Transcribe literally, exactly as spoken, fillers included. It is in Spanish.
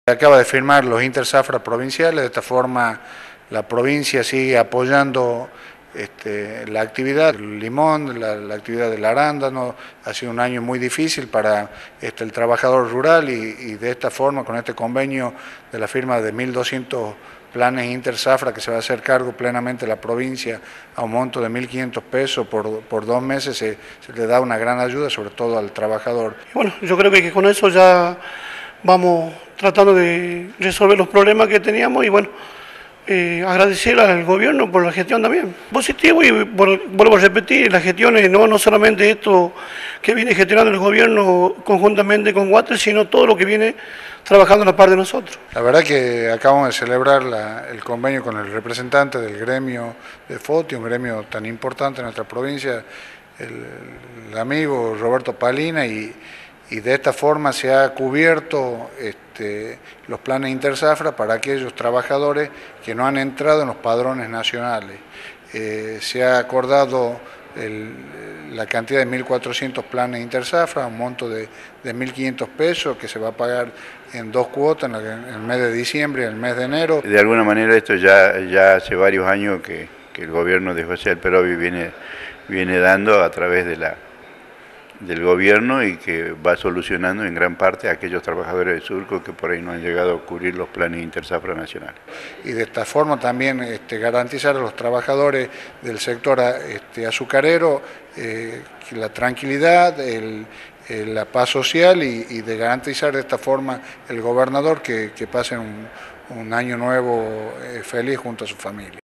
Acaba de firmar los interzafras provinciales, de esta forma la provincia sigue apoyando este, la actividad del limón, la, la actividad del arándano. Ha sido un año muy difícil para este, el trabajador rural y, y de esta forma, con este convenio de la firma de mil doscientos planes interzafra que se va a hacer cargo plenamente la provincia a un monto de mil quinientos pesos por, por dos meses, se, se le da una gran ayuda, sobre todo al trabajador. Bueno, yo creo que con eso ya vamos tratando de resolver los problemas que teníamos y bueno, eh, agradecer al gobierno por la gestión también. Positivo y vuelvo a repetir, las gestiones, no, no solamente esto que viene gestionando el gobierno conjuntamente con Water, sino todo lo que viene trabajando a la par de nosotros. La verdad que acabamos de celebrar la, el convenio con el representante del gremio de FOTI, un gremio tan importante en nuestra provincia, el, el amigo Roberto Palina, y y de esta forma se ha cubierto este, los planes interzafra para aquellos trabajadores que no han entrado en los padrones nacionales. Eh, se ha acordado el, la cantidad de mil cuatrocientos planes interzafra, un monto de, de mil quinientos pesos que se va a pagar en dos cuotas, en, la, en el mes de diciembre y en el mes de enero. De alguna manera esto ya, ya hace varios años que, que el gobierno de José Alperovi viene, viene dando a través de la del gobierno y que va solucionando en gran parte a aquellos trabajadores de Surco que por ahí no han llegado a cubrir los planes interzafra nacionales. Y de esta forma también este, garantizar a los trabajadores del sector este, azucarero eh, la tranquilidad, el, el, la paz social y, y de garantizar de esta forma el gobernador que, que pase un, un año nuevo eh, feliz junto a su familia.